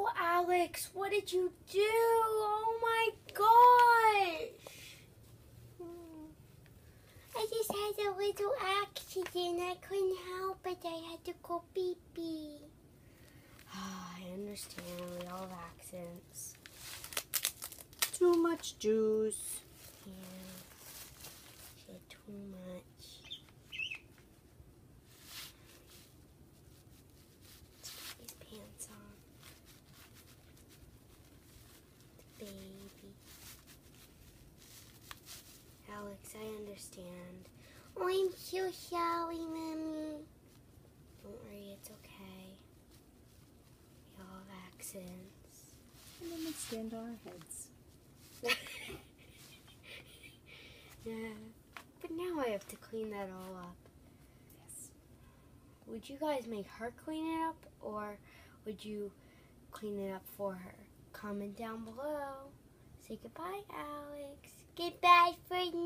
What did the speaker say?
Alex, what did you do? Oh my gosh! I just had a little accident. I couldn't help it. I had to go pee-pee. I understand. We all have accidents. Too much juice. Yeah. She had too much. Let's put these pants on. The baby. Alex, I understand. Oh, I'm so sorry, Mommy. Don't worry, it's okay. We all have accidents. And then we stand on our heads. Yeah. But now I have to clean that all up. Yes. Would you guys make her clean it up, or would you clean it up for her? Comment down below. Say goodbye, Alex. Goodbye for now.